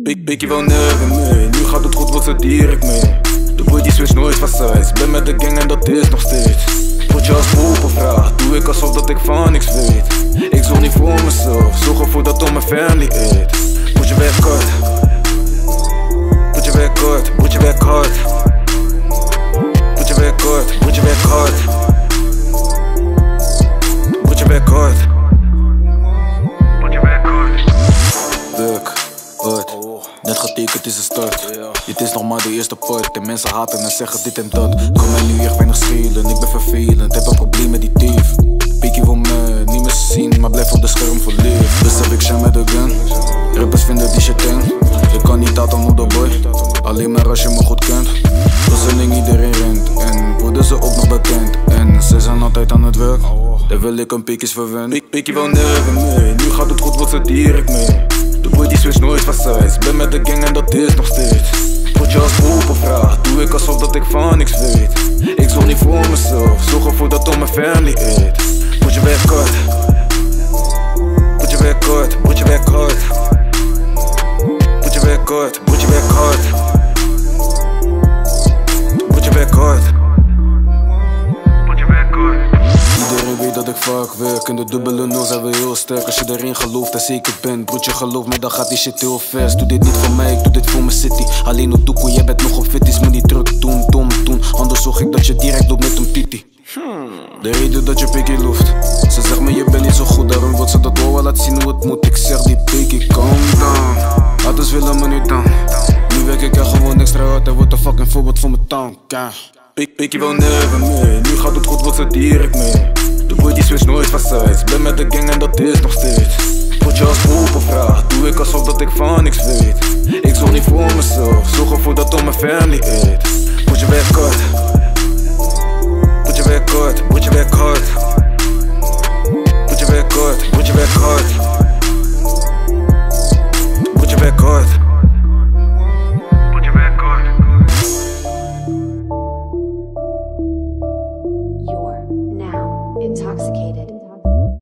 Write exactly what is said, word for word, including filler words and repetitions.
Pik, pikje wil nergens mee, nu gaat het goed, wat ze direct mee. De boy die switcht nooit van size, ben met de gang en dat is nog steeds. Word je als poepel vraagt, doe ik alsof dat ik van niks weet. Ik zorg niet voor mezelf, zorg ervoor dat al mijn family eet. Broertje werk hard, broertje werk hard, broertje werk hard. Broertje werk hard, broertje werk hard. Broertje werk hard. Broertje werk hard. Werk hard. Net getekend is een start. Dit is nog maar de eerste part. De mensen haten en zeggen dit en dat. Kan mij nu echt weinig schelen, ik ben vervelend. Heb een probleem met die dief. Pikkie wil me niet meer zien, maar blijf op de scherm voor lief. Dus heb ik shine met de gun. Rappers vinden die shit eng. Je kan niet altijd op de boy, alleen maar als je me goed kent. Plotseling iedereen rent en worden ze ook nog bekend. En ze zijn altijd aan het werk, daar wil ik een pikjes verwennen. Pik, pikkie wil nergens mee, nu gaat het goed, wordt ze direct mee. De boy die switcht nooit van size, ben met de gang en dat is nog steeds. Word je als poepel vraagt, doe ik alsof dat ik van niks weet. Ik zorg niet voor mezelf, zorg ervoor dat al mijn family eet. Broertje werk hard, broertje werk hard, broertje werk hard. Broertje werk hard, broertje werk hard. Broertje werk hard. Broertje werk hard. Iedereen weet dat ik vaak werk en de dubbele nul zijn we heel sterk. Als je erin gelooft en zeker bent, broertje geloof me, dan gaat die shit heel vers. Doe dit niet voor mij, ik doe dit voor mijn city. Alleen op doekoe, jij bent nog op fitties, moet niet druk doen, dom doen. Anders zorg ik dat je direct loopt met een titi. De reden dat je pikkie loeft, ze zegt me je bent niet zo goed, daarom wil ze dat wel laat zien hoe het moet. Ik zeg die pikkie, calm down. Haters willen me niet down. Nu werk ik er gewoon extra hard en word een fucking voorbeeld voor mijn town. Pik, pikkie wil nergens mee, nu gaat het goed, wordt ze direct mee. De boy die switcht nooit van size, ben met de gang en dat is nog steeds. Word je als poepel vraagt, doe ik alsof dat ik van niks weet. Ik zorg niet voor mezelf, zorg ervoor dat al mijn family eet. Broertje werk hard,